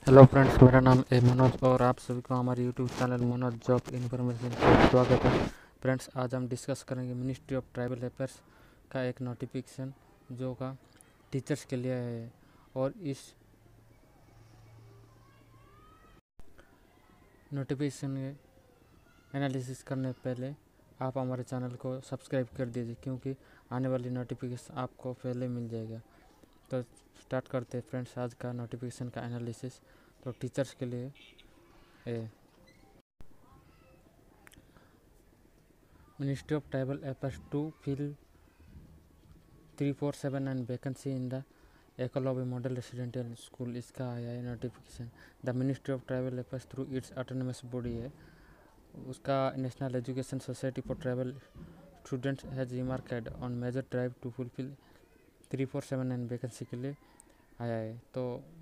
Hello friends, मेरा नाम है मनोज और आप सभी को हमारे YouTube channel Manoj job information पर स्वागत है। फ्रेंड्स, आज हम डिस्कस करेंगे मिनिस्ट्री ऑफ ट्राइबल अफेयर्स का एक नोटिफिकेशन जो का टीचर्स के लिए है। और इस नोटिफिकेशन के एनालिसिस करने पहले आप हमारे चैनल को सब्सक्राइब कर दीजिए, क्योंकि आने वाली नोटिफिकेशन आपको पहले मिल जाएगा। तो स्टार्ट करते हैं फ्रेंड्स आज का नोटिफिकेशन का एनालिसिस। तो टीचर्स के लिए है Ministry of Tribal Affairs to fill 347 vacancy in the Ekolobi Model Residential School। इसका आया है notification. The ministry of tribal affairs through its autonomous body है उसका national education society for tribal students has remarked on major drive to fulfil 347 vacancy के लिए आया है। तो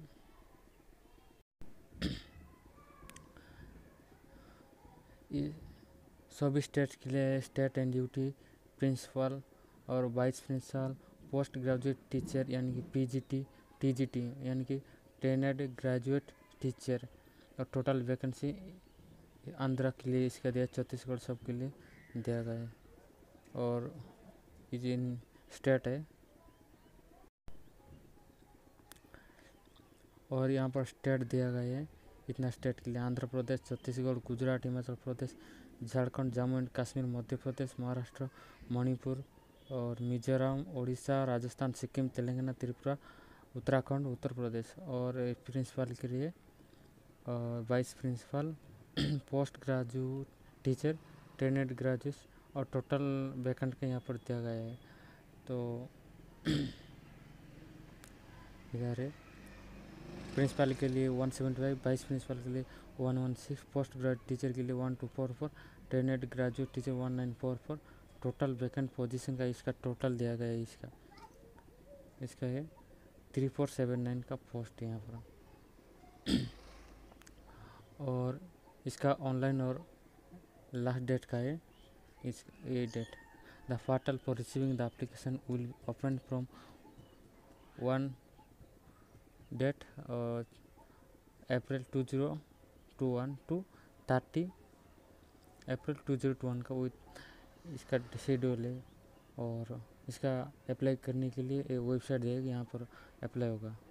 सभी स्टेट के लिए स्टेट एंड ड्यूटी प्रिंसिपल और vice principal, post graduate teacher यानी कि पीजीटी, टीजीटी यानी कि ट्रेनड ग्रेजुएट टीचर, और टोटल वैकेंसी आंध्रा के लिए इसका दिया, छत्तीसगढ़ सब के लिए दिया गया है। और इन स्टेट है और यहाँ पर स्टेट दिया गया है इतना स्टेट के लिए: आंध्र प्रदेश, छत्तीसगढ़, गुजरात, हिमाचल प्रदेश, झारखंड, जम्मू एंड कश्मीर, मध्य प्रदेश, महाराष्ट्र, मणिपुर और मिजोरम, उड़ीसा, राजस्थान, सिक्किम, तेलंगाना, त्रिपुरा, उत्तराखंड, उत्तर प्रदेश। और प्रिंसिपल के लिए vice principal, post graduate teacher, trained graduate और टोटल वैकेंट का यहाँ पर दिया गया है। तो इधर प्रिंसिपल के लिए 175, वाइस प्रिंसिपल के लिए 116, पोस्ट ग्रेजुएट टीचर के लिए 1244, trained graduate teacher 1944। Total vacant position का इसका टोटल दिया गया है। इसका है 3479 का पोस्ट यहाँ पर। और इसका ऑनलाइन और लास्ट डेट का है ये date. The portal for receiving the application will open from 1 date April 2021 to 30 April 2021 का विथ इसका शेड्यूल है। और इसका अप्लाई करने के लिए एक वेबसाइट देगी, यहाँ पर अप्लाई होगा।